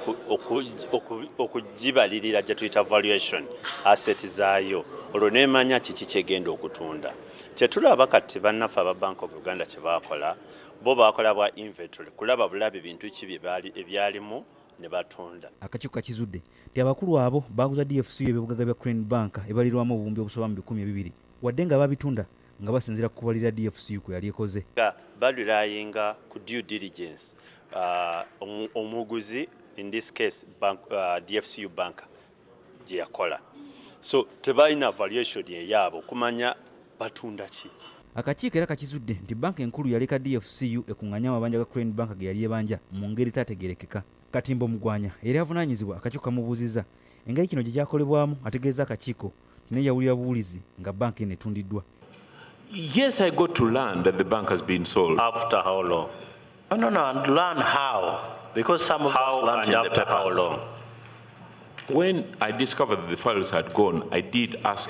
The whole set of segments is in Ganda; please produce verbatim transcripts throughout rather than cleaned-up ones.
okugibalirira gye tuyita valuation asset zaayo olwo neemanya kiki kyegenda okutunda. Kyetulaba kati bannaffe aba Bank of Uganda kye baakola bo baakola bwa inventory kulaba bulabi bintu ki ebyalimu ne batunda. Akakiiko kakizudde nti abakulu abo baaguza D F C U ebyobugagga bya Crane Bank ebalirwamu obuwumbi obusoba mu bikumi ebibiri wadde nga babitunda nga basinzira ku kubalira D F C U kwe yali ekoze. Balirayinga ku due diligence uh, omuguzi in this case bank, uh, D F C U bank gye yakola, so tebalina valuation eyaabo kumanya batunda ki. Akakiiko era kakizudde nti banka enkulu yaleka D F C U ekunganya amabanja ga Crane Bank ge yali ebanja mu ngeri tategerekeka. Katimbo Mugwanya era avunaanyizibwa akakiiko kamubuuzizza engeri kino gye kyakolebwamu ategeeza akakiiko ne yawulira buwulizi nga banka eno etundiddwa. Yes, I got to learn that the bank has been sold. After how long? Oh, no, no, and learn how. Because some of how us learned and in after the how long? When I discovered that the files had gone, I did ask.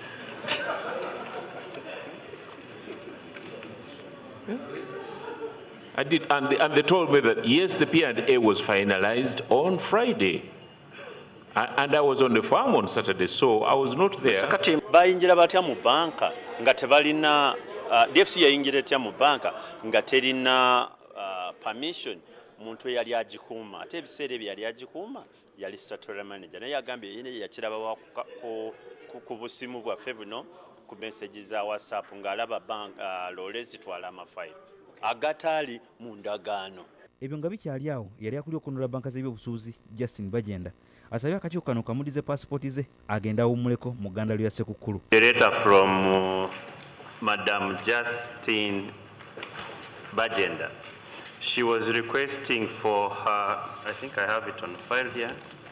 I did, and they, and they told me that yes, the P and A was finalized on Friday. And I was on the farm on Saturday, so I was not there. Bayingira batya mu banka nga tebalina D F C U yayingira etya mu banka nga terina permission muntu yali agikuuma ate ebiseera ebyo yali agikuuma yali statutory manager naye yagambye yene yakiraba ku busimu bwaffe buno ku message za WhatsApp ng'alaba bank loole zitwala amafayiro agataali mu ndagaano. Ebyo nga bikyali awo yali akulira okununula banka z'ebyobusuubuzi Justin Bajenda asabye akakiiko kano kamudize passport ze agenda awummuleko mu gganda lya Ssekukkulu. A letter from uh, Madam Justine Bajenda. She was requesting for her, I think I have it on file here.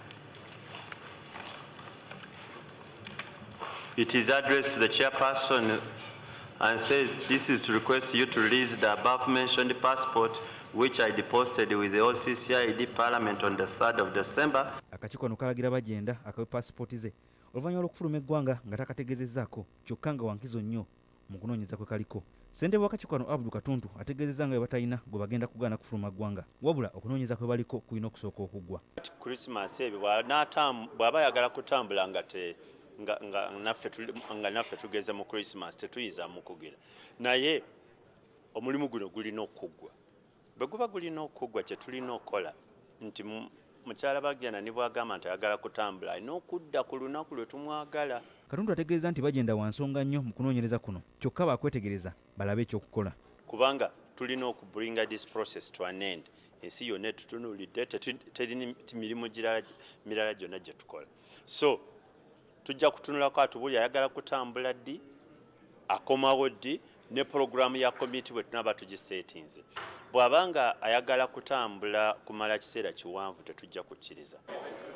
It is addressed to the chairperson and says this is to request you to release the above mentioned passport which I deposited with the O C C I D Parliament on the third of December. Akakiiko kano kalagira Bajenda akawe passport ze oluvannyuma lw'okufuluma eggwanga nga takategeezezzaako kyokka nga wankizo nnyo mu kunoonyeza kwe kaliko. Ssentebe w'akakiiko kano Abdul Katuntu ategeezezza nga bwe batalina gwe bagenda kugaana kufuluma ggwanga wabula okunoonyeza kwe baliko kulina okusooka okuggwa. Christmas ebyo bw'aba ayagala kutambula nga te nga nga naffe nga naffe tugeze mu Christmas tetuyinza mukugira naye omulimu guno gulina okuggwa. Bwe guba gulina okuggwa kye tulina okukola nti mukyala Bajenda ne bw'agamba nti ayagala kutambula alina okudda ku lunaku lwe tumwagala. Katuntu ategeeza nti Bajenda wansonga nnyo mu kunoonyereza kuno kyokka baakwetegereza balabe ekyokukola kubanga tulina okubringa this process to an end. Ensi yonna etutunuulidde terina mirimu mirala gyonna gye tukola, so tujja kutunulako atubuli ayagala kutambula ddi akomawo ddi ne programu ya committee bwe tunaba tugisetinze. Bw'abanga ayagala kutambula kumala kiseera kiwanvu tetujja kukkiriza.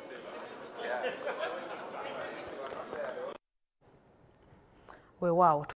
Weewaawo.